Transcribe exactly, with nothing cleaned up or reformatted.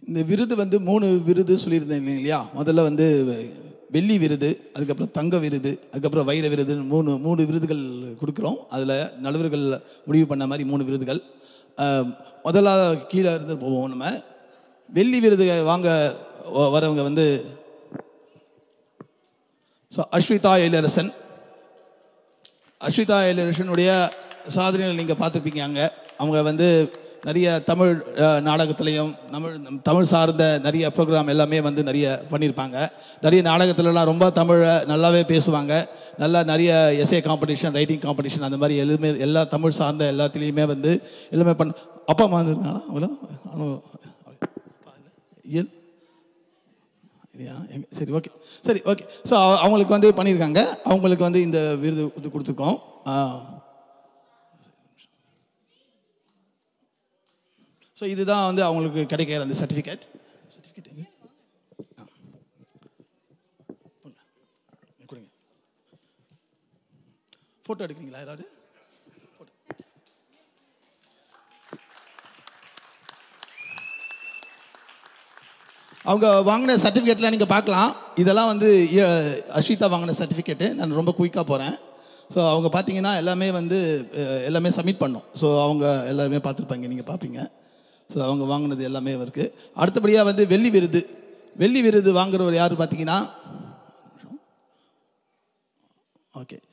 இந்த விருது வந்து மூணு விருது சொல்லியிருந்தேன் இல்லையா? முதல்ல வந்து வெள்ளி விருது, அதுக்கப்புறம் தங்க விருது, அதுக்கப்புறம் வைர விருது, மூணு மூணு விருதுகள் கொடுக்குறோம். அதில் நடுவர்கள் முடிவு பண்ண மாதிரி மூணு விருதுகள். முதல்ல கீழே இருந்து போவோம். நம்ம வெள்ளி விருது வாங்க வரவங்க வந்து ஸோ அஸ்விதா எழிலரசன். அஸ்விதா எழிலரசனுடைய சாதனைகள் நீங்கள் பார்த்துருப்பீங்க. அங்கே அவங்க வந்து நிறைய தமிழ் நாடகத்துலேயும் தமிழ் தமிழ் சார்ந்த நிறைய ப்ரோக்ராம் எல்லாமே வந்து நிறைய பண்ணியிருப்பாங்க. நிறைய நாடகத்துலலாம் ரொம்ப தமிழை நல்லாவே பேசுவாங்க. நல்லா நிறைய எஸ்ஏ காம்படிஷன், ரைட்டிங் காம்படிஷன், அந்த மாதிரி எல்லாமே எல்லா தமிழ் சார்ந்த எல்லாத்துலேயுமே வந்து எல்லாமே பண்ண. அப்பா அம்மா வந்துருக்காங்களா அவங்களும்? இயல் எங்க சரி ஓகே சரி ஓகே ஸோ அவங்களுக்கு வந்து பண்ணியிருக்காங்க. அவங்களுக்கு வந்து இந்த விருது இது கொடுத்துருக்கோம். ஸோ இதுதான் வந்து அவங்களுக்கு கிடைக்கிற அந்த சர்டிஃபிகேட். சர்டிஃபிகேட் எங்க கொடுங்க. ஃபோட்டோ எடுக்கிறீங்களா யாராவது? அவங்க வாங்கின சர்டிஃபிகேட்லாம் நீங்கள் பார்க்கலாம். இதெல்லாம் வந்து அஸ்விதா வாங்கின சர்டிஃபிகேட்டு. நான் ரொம்ப குயிக்காக போகிறேன். ஸோ அவங்க பார்த்தீங்கன்னா எல்லாமே வந்து எல்லாமே சப்மிட் பண்ணோம். ஸோ அவங்க எல்லாருமே பார்த்துருப்பாங்க, நீங்கள் பார்ப்பீங்க. ஸோ அவங்க வாங்கினது எல்லாமே இருக்குது. அடுத்தபடியாக வந்து வெள்ளி விருது. வெள்ளி விருது வாங்குறவர் யார் பார்த்தீங்கன்னா, ஓகே